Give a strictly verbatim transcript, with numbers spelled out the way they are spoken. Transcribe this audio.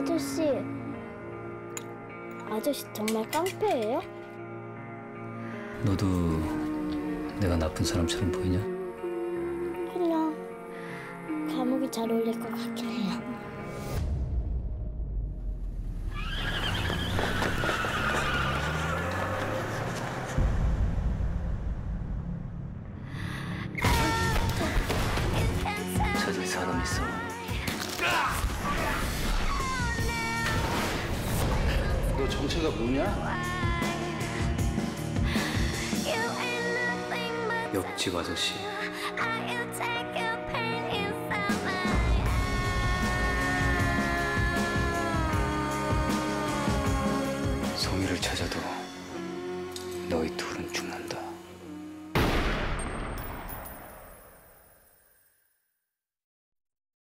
아저씨, 아저씨 정말 깡패예요? 너도 내가 나쁜 사람처럼 보이냐? 그냥 감옥이 잘 어울릴 것 같긴 해요. 찾을 사람 있어. 너 정체가 뭐냐? 옆집 아저씨. 성의를 찾아도